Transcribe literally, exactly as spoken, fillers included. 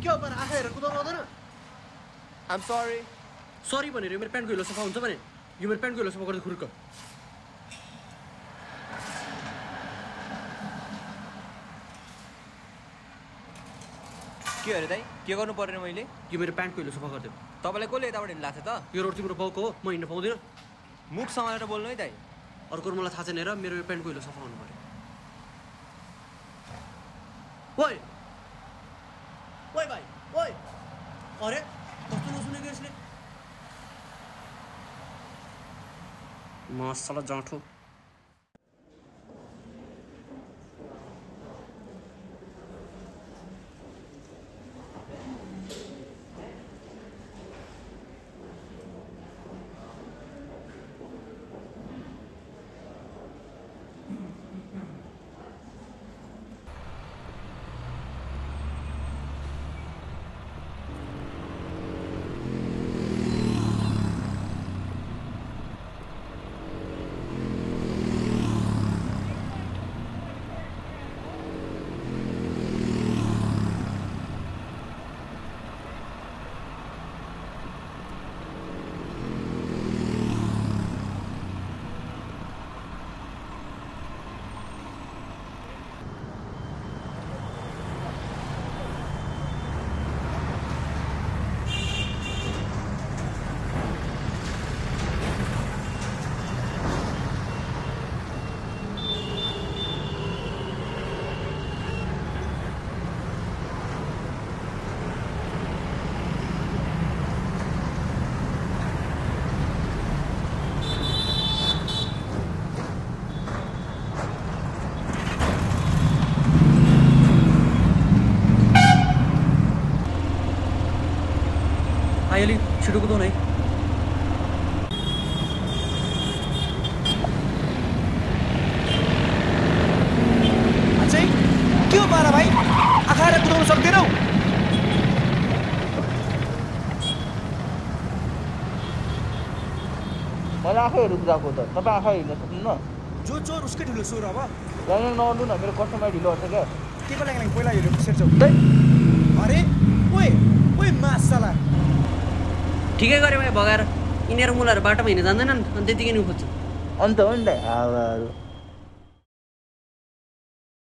क्या पर आएर कुदाउनु आउँदैन आइ एम सरी सरी भनेर मेरो प्यान्टको हिलो सफा हुन्छ भने यो मेरो प्यान्टको हिलो सफा गर्दै खुर्क के अरे दाइ के गर्नु पर्ने मैले यो मेरो प्यान्टको हिलो सफा गरिदियो तपाईँलाई कसले यताबाट हिँड्नु लाग्छ त यो रोड तिम्रो बाउको हो म हिँड्न पाउँदिनँ मुख समालेर बोल्नु है दाइ अर्को मलाई थाहा छैन र मेरो यो प्यान्टको हिलो सफा हुनु पर्यो ओइ ओइ भाइ ओइ अरे कस्तो नसुनेको यसले मसला जाँठो आइली छिटो कुदाउन है अझै के हो पारा भाइ आखाएर कुदाउन सक्दैनौ मैले आफैहरू कुदाएको त तपाईँ आफै हिँड्न सक्नुहुन्न जो चोर उसकै ढिलो सोर अब गाडी नआउनु न मेरो कस्टमर ढिलो हुन्छ क्या के को लागि पहिला हिँड्नु सेर्छौ अरे ओए ओए मासला ठिकै गरे भाइ भगाएर यिनीहरू मुलाहरू बाटोमा हिँड्न जान्दैनन् अनि त्यतिकै नि खोज्छ अन्त हो नि त हावाहरू